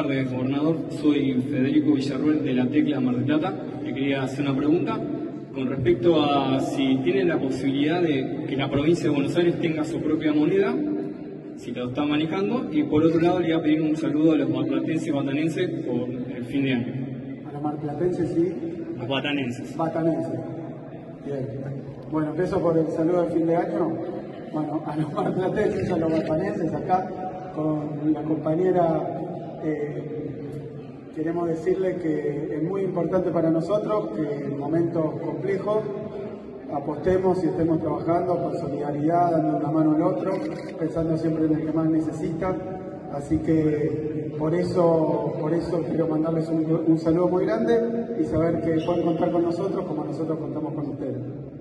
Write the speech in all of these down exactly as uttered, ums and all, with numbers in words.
tardes, gobernador. Soy Federico Villarruel de La Tecla, Mar del Plata. Le quería hacer una pregunta con respecto a si tiene la posibilidad de que la provincia de Buenos Aires tenga su propia moneda, si lo está manejando, y por otro lado le iba a pedir un saludo a los marplatenses y batanenses por el fin de año. A los marplatenses y los batanenses. Batanenses. Bien. Bueno, empiezo por el saludo del fin de año. Bueno, a los marplatenses, a los batanenses, acá con la compañera eh, queremos decirle que es muy importante para nosotros que en momentos complejos apostemos y estemos trabajando con solidaridad, dando una mano al otro, pensando siempre en el que más necesita. Así que por eso, por eso quiero mandarles un, un saludo muy grande y saber que pueden contar con nosotros como nosotros contamos con ustedes.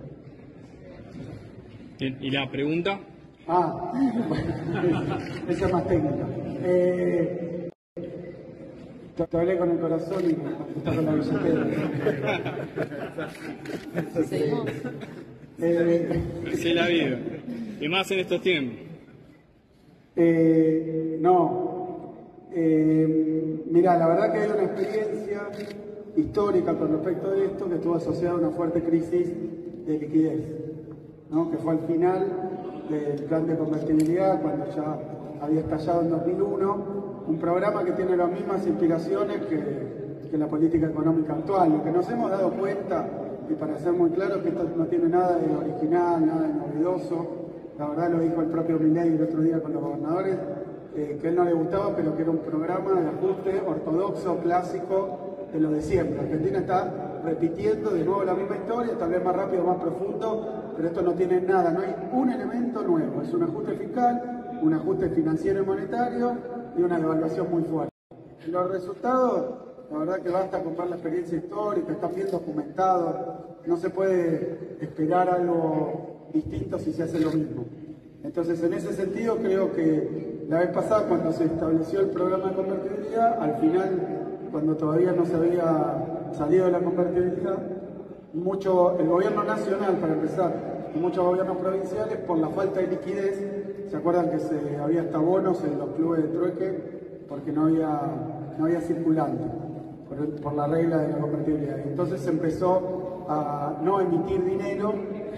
Bien, ¿y la pregunta? Ah, bueno, esa es más técnica. Eh, te hablé con el corazón y me contestaste con la billetera. Seguimos. Eh, es la vida. Y más en estos tiempos. Eh, no. Eh, mira, la verdad que hay una experiencia histórica con respecto a esto que estuvo asociada a una fuerte crisis de liquidez, ¿no? Que fue al final del plan de convertibilidad, cuando ya había estallado en dos mil uno, un programa que tiene las mismas inspiraciones que, que la política económica actual. Lo que nos hemos dado cuenta, y para ser muy claro, que esto no tiene nada de original, nada de novedoso. La verdad lo dijo el propio Milei el otro día con los gobernadores, eh, que a él no le gustaba, pero que era un programa de ajuste ortodoxo, clásico, de lo de siempre. Argentina está repitiendo de nuevo la misma historia, tal vez más rápido, más profundo, pero esto no tiene nada, no hay un elemento nuevo. Es un ajuste fiscal, un ajuste financiero y monetario y una devaluación muy fuerte. Los resultados, la verdad que basta con ver la experiencia histórica, están bien documentados, no se puede esperar algo distinto si se hace lo mismo. Entonces, en ese sentido, creo que la vez pasada, cuando se estableció el programa de convertibilidad, al final, cuando todavía no se había salido de la convertibilidad, mucho, el gobierno nacional, para empezar, y muchos gobiernos provinciales, por la falta de liquidez, ¿se acuerdan que se había hasta bonos en los clubes de trueque porque no había, no había circulante, por, el, por la regla de la convertibilidad? Entonces se empezó a no emitir dinero,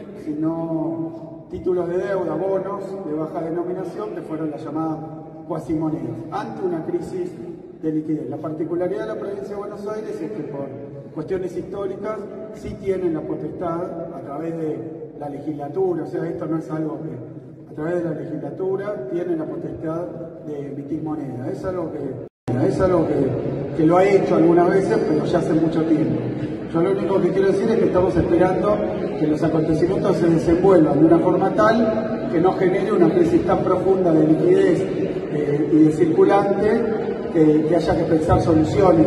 sino títulos de deuda, bonos de baja denominación, que fueron las llamadas cuasimonedas, ante una crisis de liquidez. La particularidad de la provincia de Buenos Aires es que por cuestiones históricas sí tienen la potestad a través de la legislatura, o sea, esto no es algo que a través de la legislatura tienen la potestad de emitir moneda. Es algo que, es algo que, que lo ha hecho algunas veces, pero ya hace mucho tiempo. Yo lo único que quiero decir es que estamos esperando que los acontecimientos se desenvuelvan de una forma tal que no genere una crisis tan profunda de liquidez eh, y de circulante que, que haya que pensar soluciones,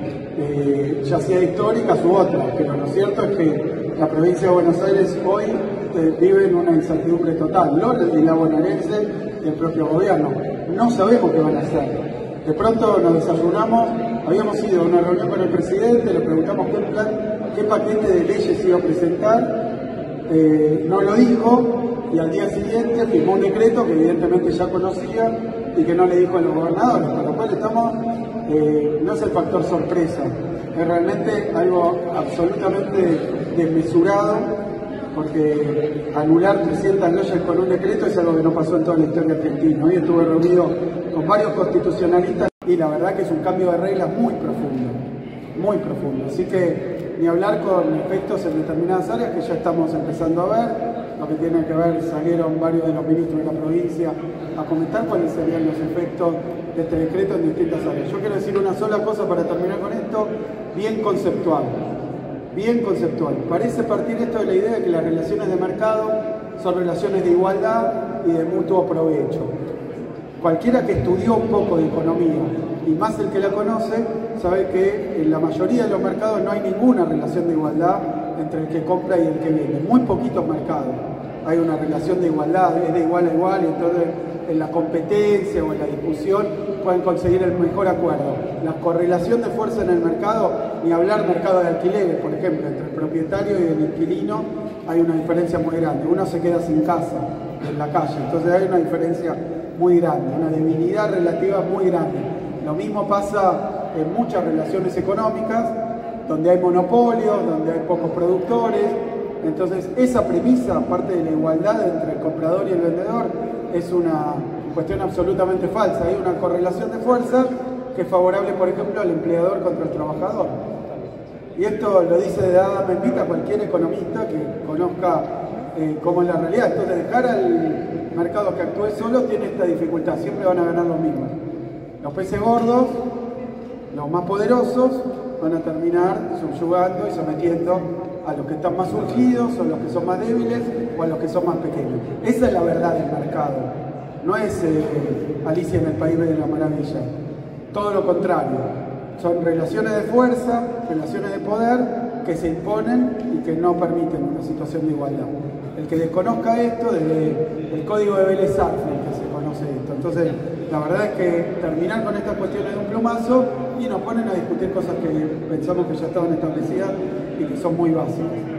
eh, ya sea históricas u otras. Pero lo cierto es que la provincia de Buenos Aires hoy eh, vive en una incertidumbre total, ¿no? Y la bonaerense y el propio gobierno. No sabemos qué van a hacer. De pronto nos desayunamos, habíamos ido a una reunión con el presidente, le preguntamos qué plan, qué paquete de leyes iba a presentar, eh, no lo dijo, y al día siguiente firmó un decreto que evidentemente ya conocía y que no le dijo a los gobernadores, con lo cual estamos, eh, no es el factor sorpresa, es realmente algo absolutamente desmesurado, porque anular trescientas leyes con un decreto es algo que no pasó en toda la historia argentina. Hoy estuve reunido con varios constitucionalistas y la verdad que es un cambio de reglas muy profundo, muy profundo. Así que ni hablar con efectos en determinadas áreas que ya estamos empezando a ver. Lo que tiene que ver, salieron varios de los ministros de la provincia a comentar cuáles serían los efectos de este decreto en distintas áreas. Yo quiero decir una sola cosa para terminar con esto, bien conceptual. Bien conceptual. Parece partir esto de la idea de que las relaciones de mercado son relaciones de igualdad y de mutuo provecho. Cualquiera que estudió un poco de economía, y más el que la conoce, sabe que en la mayoría de los mercados no hay ninguna relación de igualdad entre el que compra y el que vende. Muy poquitos mercados hay una relación de igualdad, es de igual a igual, y entonces en la competencia o en la discusión pueden conseguir el mejor acuerdo. La correlación de fuerza en el mercado, ni hablar mercado de alquileres, por ejemplo, entre el propietario y el inquilino hay una diferencia muy grande. Uno se queda sin casa, en la calle, entonces hay una diferencia muy grande, una debilidad relativa muy grande. Lo mismo pasa en muchas relaciones económicas, donde hay monopolios, donde hay pocos productores. Entonces, esa premisa, aparte de la igualdad entre el comprador y el vendedor, es una cuestión absolutamente falsa. Hay una correlación de fuerza que es favorable, por ejemplo, al empleador contra el trabajador. Y esto lo dice de Adam Smith a cualquier economista que conozca eh, cómo es la realidad. Entonces, dejar al mercado que actúe solo tiene esta dificultad. Siempre van a ganar los mismos. Los peces gordos, los más poderosos, van a terminar subyugando y sometiendo a los que están más surgidos, o a los que son más débiles, o a los que son más pequeños. Esa es la verdad del mercado. No es eh, Alicia en el País de la Maravilla. Todo lo contrario. Son relaciones de fuerza, relaciones de poder que se imponen y que no permiten una situación de igualdad. El que desconozca esto, desde el código de Vélez-Sarsfield que se conoce esto. Entonces, la verdad es que terminar con estas cuestiones de un plumazo y nos ponen a discutir cosas que pensamos que ya estaban establecidas y que son muy básicas.